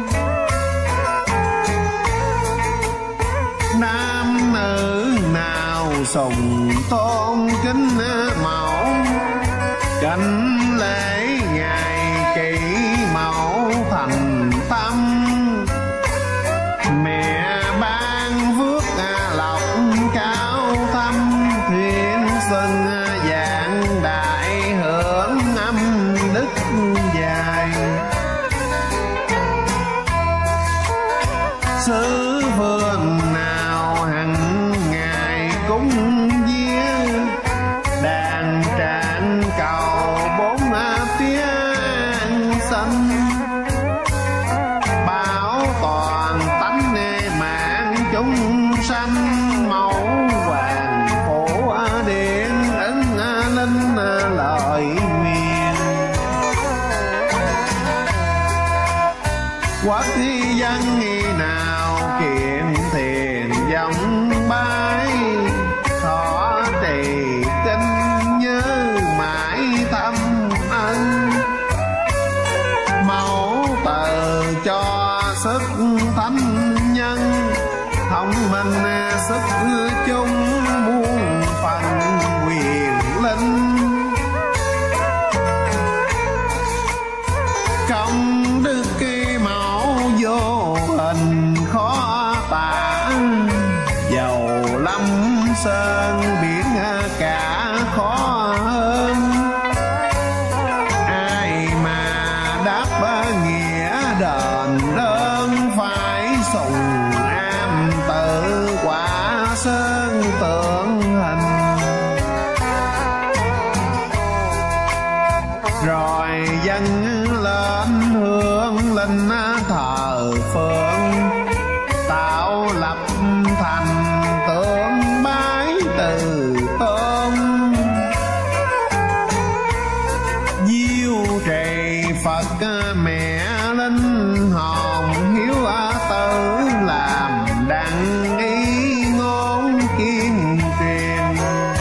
Nam nữ nào sùng tôn kính mẫu, cảnh lễ ngày kỷ mẫu thành tâm. Mẹ ban phước lộc cao thâm, thuyền xuân dạng đại hưởng âm đức dài. Xứ phương nào hằng ngày cúng vía, đàn tràng cầu bốn phía xanh. Bảo toàn tánh mạng chúng sanh, mẫu hoàng phổ điện ứng linh lợi nguyện. Quốc dân nào kiện thiền dòng bái, thọ trì kinh nhớ mãi thâm ân. Mẫu từ cho sức thánh nhân, thông minh sức chung muôn phần quyền linh. Công đức kỳ mẫu vô hình khó tả, dầu lâm sơn biển cả khó hơn. Ai mà đáp nghĩa đền ơn, phải sùng am tự quả sơn tượng hình. Rồi dân lên hương linh thờ phượng, tạo lập thành tượng bái từ tôn. Diêu trì Phật mẹ linh hồn, hiếu tử làm đặng ý ngôn kiên truyền.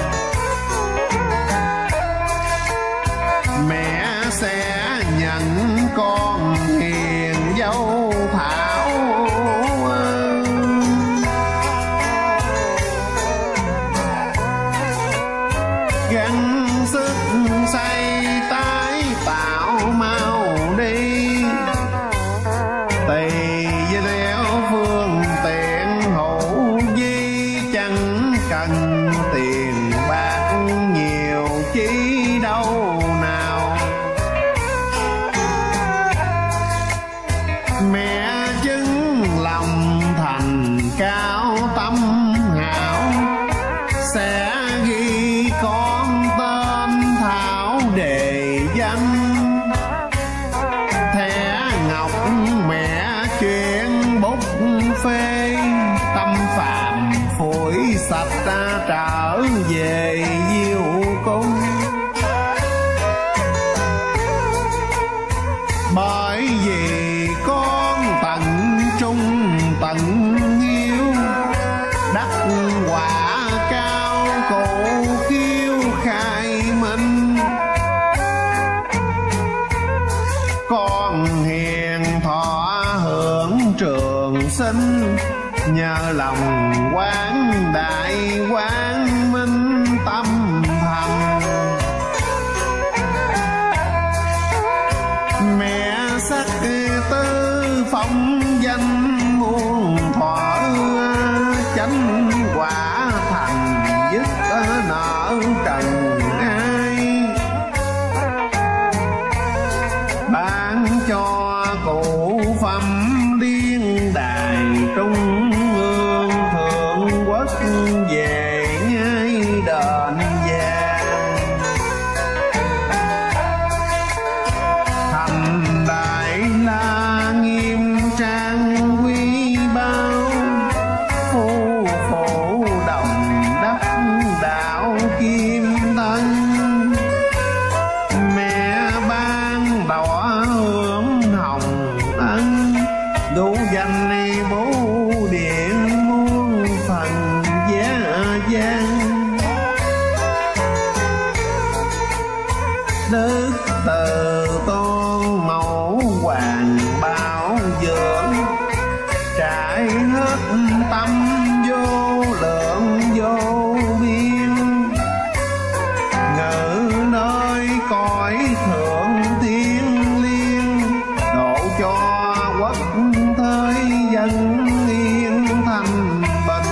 Mẹ sẽ nhận con hiền dâu thảo, gắng sức xây tái tạo mau đi. Tùy theo phương tiện hữu vi, chẳng cần tiền bạc nhiều chi đâu nào. Mẹ chứng lòng thành cao tâm hảo, sẽ ghi con tên thảo đề danh. Thẻ ngọc mẹ chuyện bút phê, tâm phạm phủi sạch trở về diêu cung. Bởi vì con tận trung tận hiếu, đắc quả cao cổ khiêu khai minh. Con hiền thọ hưởng trường sinh, nhờ lòng quán đại quán minh tâm thầm. Mẹ sắc tư phong danh muôn thọ, chánh quả thành dứt nợ trần ai. Ban cho cụ phẩm điên đài trung ương, thượng quốc về nhai đền vàng. Thành đại la nghiêm trang quý bao, phu phổ đồng đắc đạo kim thân. Mẹ ban đỏ hương hồng ân, đủ danh bố điện muôn phần giá đức từ tôn mẫu hoàng bảo dưỡng, trải hết tâm vô lượng vô biên, ngự nơi cõi thượng thiên liêng, độ cho quốc thế dân yên thanh bình.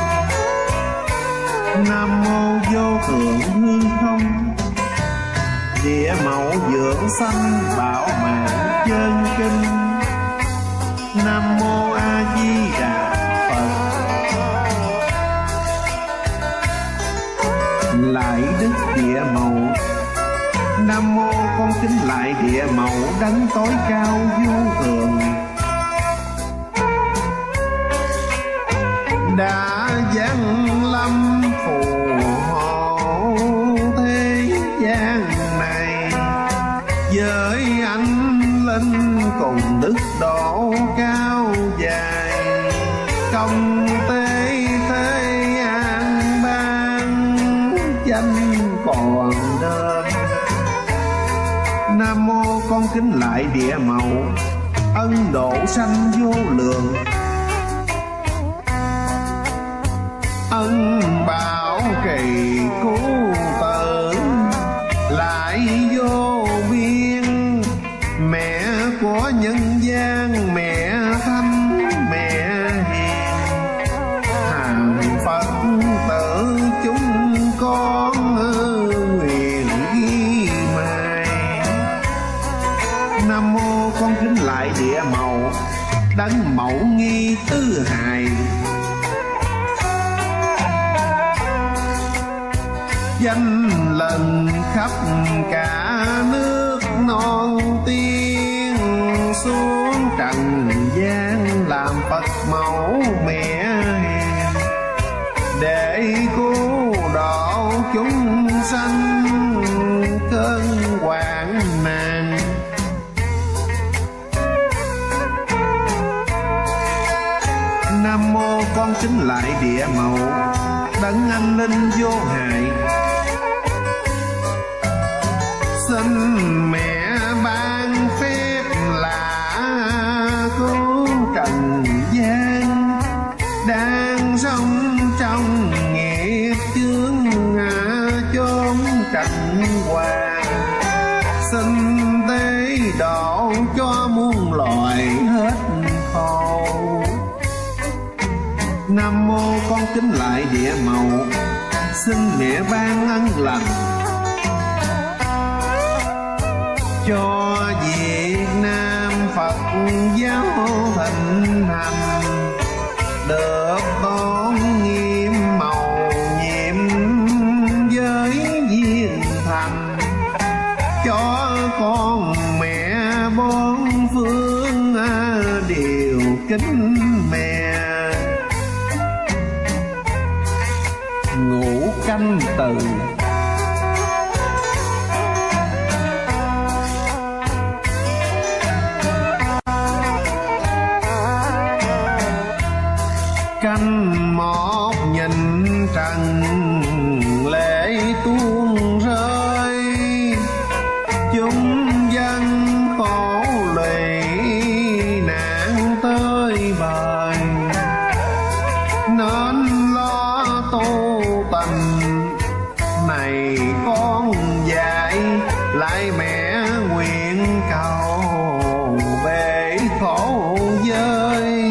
Nam mô vô thượng hư không, địa mẫu dưỡng sanh bảo mạng chân kinh. Nam mô A Di Đà Phật. Lại đức địa mẫu, Nam mô con kính lại địa mẫu đấng tối cao vô thượng, đã giáng lâm phù hộ thế gian này, với anh linh cùng đức độ cao dài, công tế thế an ban danh còn đơn. Nam mô con kính lại địa mẫu ân độ sanh vô lượng, ân bảo kỳ cứu tử lại vô biên. Mẹ của nhân gian, mẹ thánh mẹ hiền, hàng Phật tử chúng con nguyện ghi mai. Nam mô con kính lại địa mẫu đấng mẫu nghi tứ hài, danh lần khắp cả nước non tiên, xuống trần gian làm Phật mẫu mẹ hiền, để cứu độ chúng sanh cơn hoạn nạn. Nam mô con kính lại địa mẫu đấng anh linh vô hại, xin mẹ ban phép lạ cứu trần gian, đang sống trong nghiệp chướng chốn trần hoàng, xin tế độ cho muôn loài hết khổ. Nam mô con kính lại địa mẫu, xin mẹ ban ân lành cho Việt Nam Phật giáo thịnh hành, được tôn nghiêm màu nhiệm với viên thành, cho con mẹ bốn phương đều kính mẹ. Ngũ canh từ canh một nhìn trần lệ tuôn rơi, chúng dân khổ lụy nạn tơi bời, nên lo tu tình này con dạy, lại mẹ nguyện cầu bể khổ giới.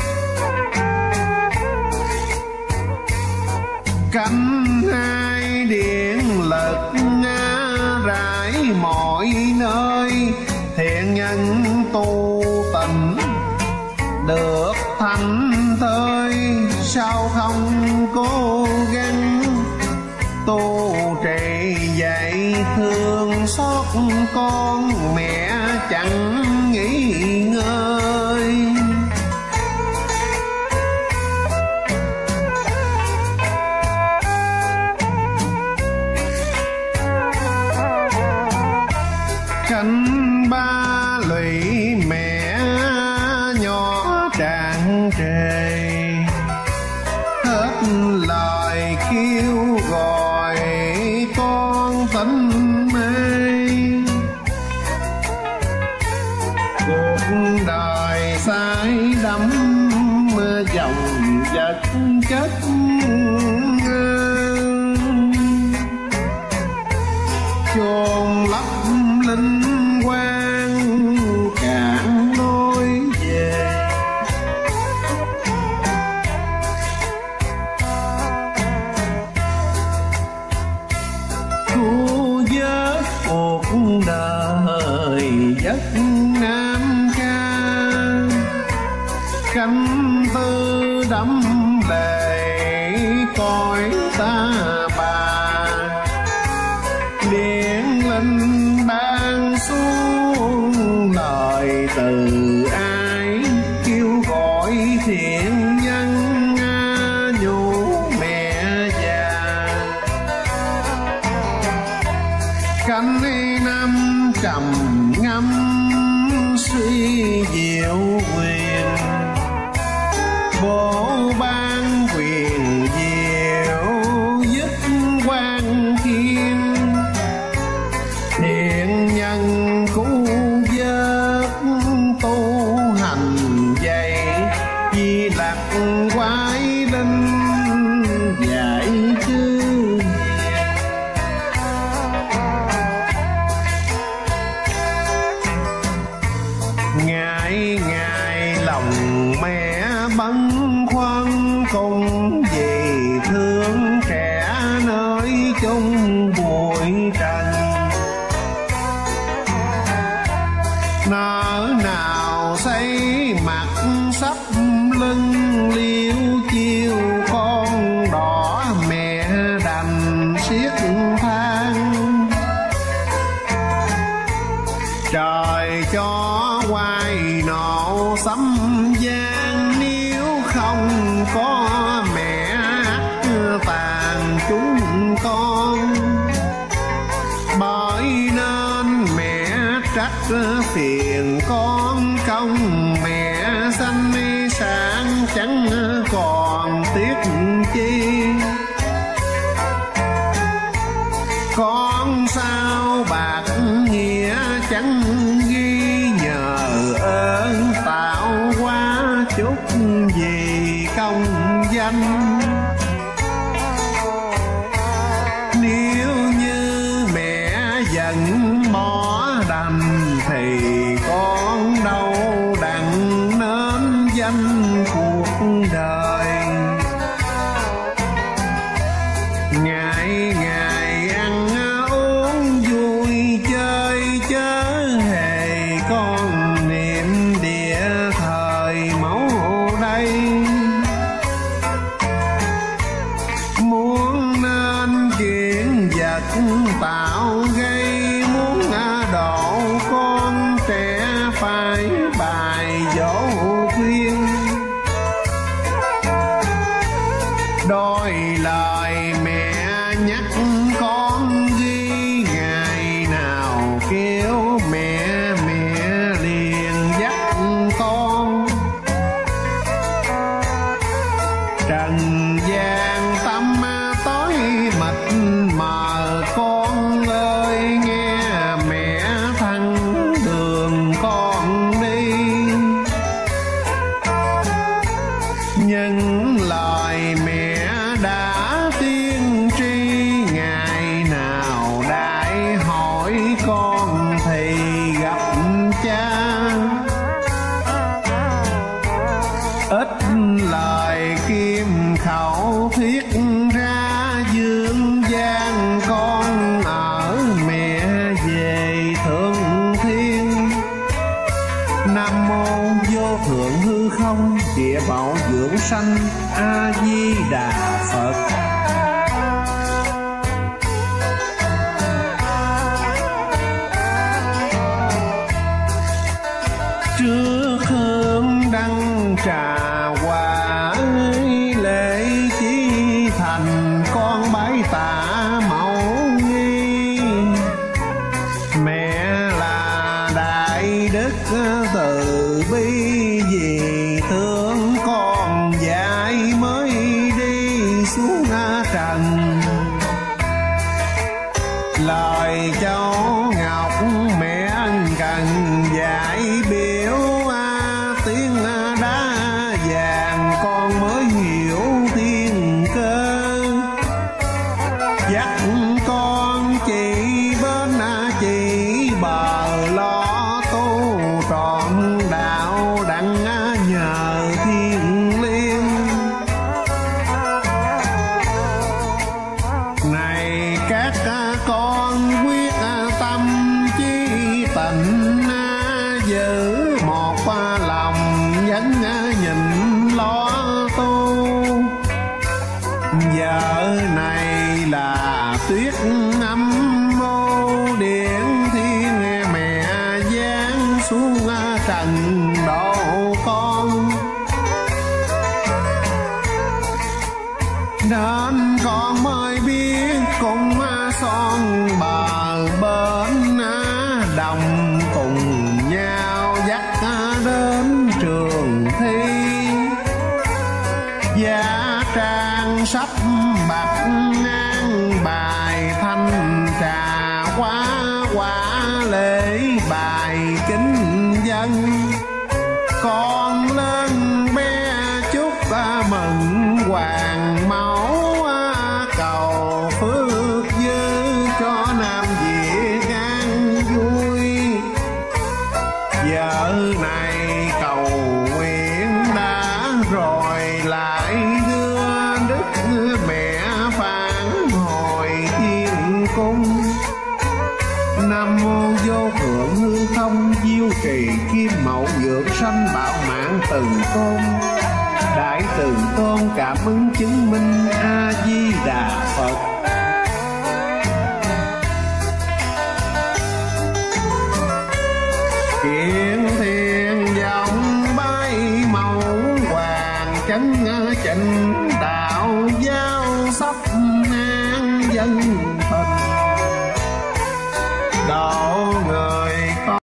Cánh hai điện lực rải mọi nơi, thiện nhân tu tình được thành thơi, sao không cố gắng tu trì dạy thương xót con mẹ chẳng nghỉ ngơi. Cánh ba lụy mẹ nhỏ tràn trề, hết lời kêu gọi con tỉnh mê, dòng vật chất. Chôn lấp linh quang cạn lối về, thu vớt cuộc đời giấc nam ca. Canh tư đắm lệ cõi ta bà, điện linh ban xuống lời từ ai kêu gọi thiện nhân nhủ mẹ già. Canh năm trầm ngâm suy diệu quyền, bố ban quyền diệu dứt quan thiên. Thiện nhân cứu vớt tu hành dạy, di lặc quái linh dạy chư ngài ngài lòng mẹ băn khoăn. Cùng vì thương trẻ nơi chung bụi trần, nỡ nào xây mặt sắp lưng liêu chiêu. Con đỏ mẹ đành siết than, trời cho quay nộ sấm gian. Nếu không có mẹ tàn chúng con, bởi nên mẹ trách phiền con công. Mẹ sanh sản chẳng còn tiếc chi, con sao bạc nghĩa chẳng ghi nhờ ơn. Tạo hóa chút gì công danh, nếu như mẹ giận bỏ đành thì con đâu đặng nên danh cuộc đời. Ngày ngày ăn uống vui chơi chớ hề con niệm địa thời mẫu đây. Muốn nên chuyện vật tạo gây, muốn độ con trẻ phải bài dỗ khuyên. Đôi lời mẹ nhắc con ghi, ngày nào kêu mẹ mẹ liền dắt con. Trần gian tâm tối mịt mờ, con ơi nghe mẹ thăng đường con đi. Những lời mẹ đã tiên tri, ngày nào đại hỏi con thì gặp cha. Ít lời kim khẩu thuyết ra dương gian, con ở mẹ về thượng thiên. Nam mô vô thượng hư không địa bảo dưỡng sanh, A Di Đà Phật. Trước hương đăng trà hoa, lễ chí thành con bái tạ mẫu nghi. Mẹ là đại đức từ bi, vì thương con dạy mới đi xuống trần. Lời cháu ngọc mẹ cần dạy biểu, tiếng đá vàng con tình giữ một lòng vẫn nhìn lo tu. Giờ này là tuyết âm mô điện thiên mẹ giáng xuống trần độ con. Nên con mới biết cùng son bờ bên đồng cùng nhau dắt đến trường thi. Giá trang sách bạc ngang bài thanh trà quá quả lễ bài kính dân. Con lên bé chúc mừng hoàng mẫu cầu phước dư cho Nam Việt an vui. Giờ này cầu nguyện đã rồi lại đưa đức mẹ phản hồi thiên cung. Nam mô vô thượng hư không diêu trì kim mẫu dược sanh bảo mạng từng tôn. Đại từ tôn cảm ứng chứng minh A Di Đà Phật. Kiện thiền dòng bay màu chấn chỉnh đạo giáo sắp an dân